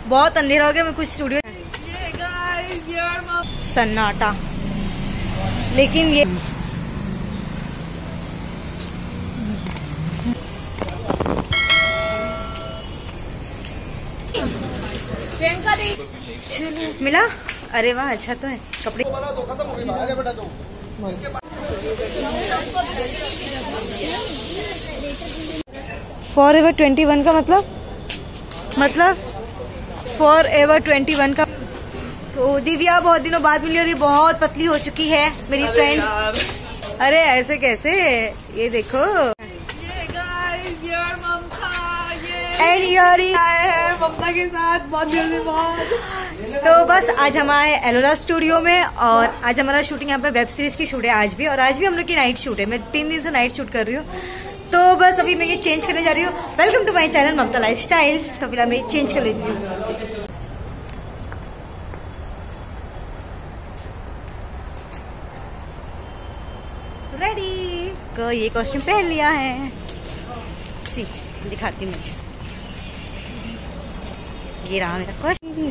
बहुत अंधेरा हो गया। मैं कुछ स्टूडियो सन्नाटा, लेकिन ये चलो मिला। अरे वाह, अच्छा तो है कपड़े। फॉरएवर 21 का मतलब फॉरएवर 21 का। तो दिव्या बहुत दिनों बाद मिली और ये बहुत पतली हो चुकी है मेरी फ्रेंड। अरे ऐसे कैसे, ये देखो। एंड यारी आए हैं ममता के साथ बहुत दिनों के बाद। तो बस आज हम आए एलोरा स्टूडियो में और आज हमारा शूटिंग यहाँ पे वेब सीरीज की शूट है आज भी, और आज भी हम लोग की नाइट शूट है। मैं 3 दिन से नाइट शूट कर रही हूँ, तो बस अभी मैं ये चेंज करने जा रही हूँ। Welcome to my channel Mamta lifestyle. तो फिलहाल मैं चेंज कर लेती हूँ। रेडी को ये कॉस्ट्यूम पहन लिया है। सी दिखाती हूँ मुझे, ये रहा मेरा कॉस्ट्यूम।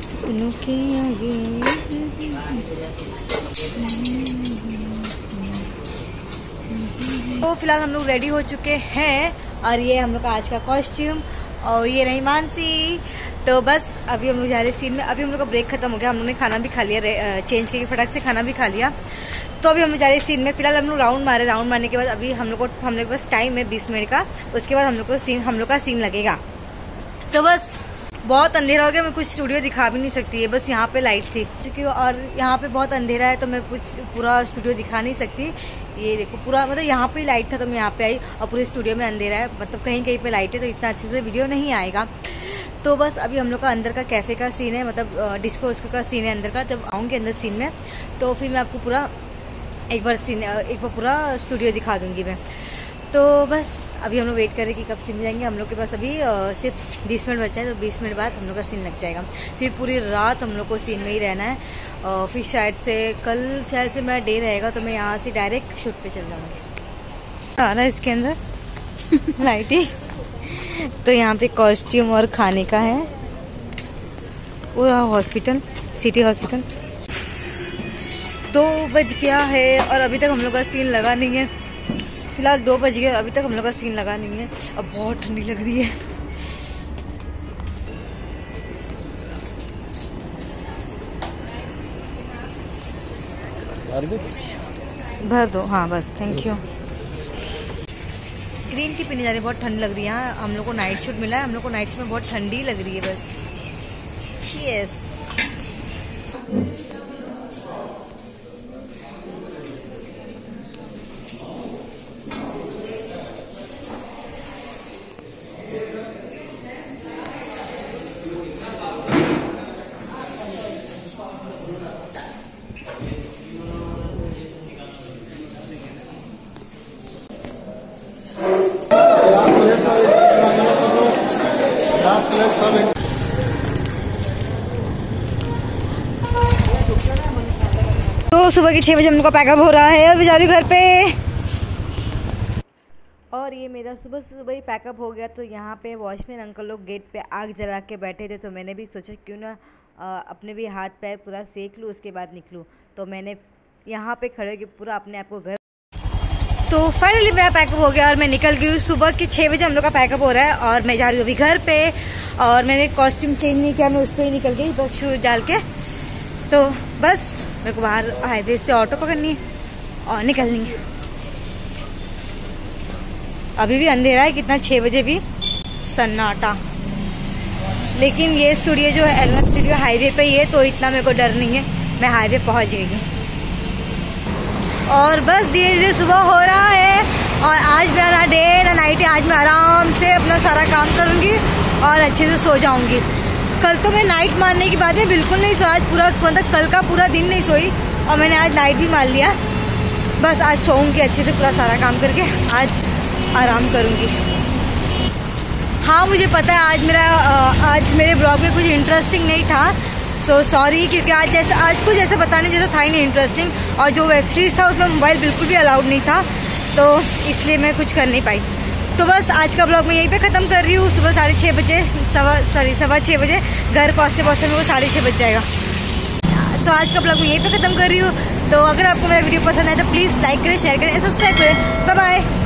तो फिलहाल हम लोग रेडी हो चुके हैं और ये हम लोग का आज का कॉस्ट्यूम और ये रही मानसी। तो बस अभी हम लोग जा रहे सीन में। अभी हम लोग का ब्रेक खत्म हो गया, हम लोग ने खाना भी खा लिया, चेंज करके फटाक से खाना भी खा लिया। तो अभी हम लोग जा रहे सीन में। फिलहाल हम लोग राउंड मारे, राउंड मारने के बाद अभी हम लोग के पास टाइम है 20 मिनट का। उसके बाद हम लोग का सीन लगेगा। तो बस बहुत अंधेरा हो गया, मैं कुछ स्टूडियो दिखा भी नहीं सकती है। बस यहाँ पे लाइट थी क्योंकि, और यहाँ पे बहुत अंधेरा है तो मैं कुछ पूरा स्टूडियो दिखा नहीं सकती। ये देखो पूरा मतलब यहाँ पे लाइट था तो मैं यहाँ पे आई, और पूरे स्टूडियो में अंधेरा है, मतलब कहीं कहीं पे लाइट है तो इतना अच्छे से वीडियो नहीं आएगा। तो बस अभी हम लोग का अंदर का कैफे का सीन है, मतलब डिस्को उसको का सीन है अंदर का। जब आऊँगी अंदर सीन में तो फिर मैं आपको पूरा एक बार पूरा स्टूडियो दिखा दूंगी मैं। तो बस अभी हम लोग वेट करें कि कब सीन जाएंगे। हम लोग के पास अभी सिर्फ 20 मिनट बचा है, तो 20 मिनट बाद हम लोग का सीन लग जाएगा। फिर पूरी रात हम लोग को सीन में ही रहना है। फिर शायद से मेरा डे रहेगा तो मैं यहाँ से डायरेक्ट शूट पे चल जाऊँगी। आ रहा है इसके अंदर लाइटिंग। तो यहाँ पे कॉस्ट्यूम और खाने का है। पूरा हॉस्पिटल, सिटी हॉस्पिटल। 2 बज गया है और अभी तक हम लोग का सीन लगा नहीं है। फिलहाल 2 बज गए और अभी तक हम लोग का सीन लगा नहीं है। अब बहुत ठंडी लग रही है। भर दो, हाँ बस, थैंक यू। ग्रीन टी पीने जा रही है, बहुत ठंड लग रही है। हम लोग को नाइट शूट मिला है, हम लोग को नाइट शूट में बहुत ठंडी लग रही है बस। चीयर्स। तो सुबह के 6 बजे हम लोग का पैकअप हो रहा है और मैं जा रही हूँ घर पे। और ये मेरा सुबह ही पैकअप हो गया। तो यहाँ पे वॉचमैन अंकल लोग गेट पे आग जला के बैठे थे, तो मैंने भी सोचा क्यों ना अपने भी हाथ पैर पूरा सेक लूँ, उसके बाद निकलूँ। तो मैंने यहाँ पे खड़े होकर पूरा अपने आप को घर। तो फाइनली मेरा पैकअप हो गया और मैं निकल गई हूँ। सुबह के 6 बजे हम लोग का पैकअप हो रहा है और मैं जा रही हूँ अभी घर पे। और मैंने कॉस्ट्यूम चेंज नहीं किया, मैं उस पर ही निकल गई बस शूज डाल के। तो बस मेरे को बाहर हाईवे से ऑटो पकड़नी है और निकलनी है। अभी भी अंधेरा है, कितना 6 बजे भी सन्नाटा। लेकिन ये स्टूडियो जो है एलोरा स्टूडियो हाईवे पे ही है, तो इतना मेरे को डर नहीं है, मैं हाईवे पहुंच गई। और बस धीरे धीरे सुबह हो रहा है और आज मेरा ना डे ना नाइट है। आज मैं आराम से अपना सारा काम करूँगी और अच्छे से सो जाऊँगी। कल तो मैं नाइट मारने के बाद में बिल्कुल नहीं सोई, आज पूरा मतलब कल का पूरा दिन नहीं सोई और मैंने आज नाइट भी मार लिया। बस आज सोऊंगी अच्छे से, पूरा सारा काम करके आज आराम करूंगी। हाँ मुझे पता है आज मेरे ब्लॉग में कुछ इंटरेस्टिंग नहीं था, सो सॉरी, क्योंकि आज कुछ ऐसे बताने जैसा था ही नहीं इंटरेस्टिंग। और जो वेब सीरीज था उसमें मोबाइल बिल्कुल भी अलाउड नहीं था, तो इसलिए मैं कुछ कर नहीं पाई। तो बस आज का ब्लॉग मैं यहीं पे ख़त्म कर रही हूँ। सुबह 6:30 बजे 6:15 बजे घर पहुँचते में वो 6:30 बज जाएगा। सो आज का ब्लॉग मैं यहीं पे ख़त्म कर रही हूँ। तो अगर आपको मेरा वीडियो पसंद आए तो प्लीज़ लाइक करें, शेयर करें, सब्सक्राइब करें। Bye bye.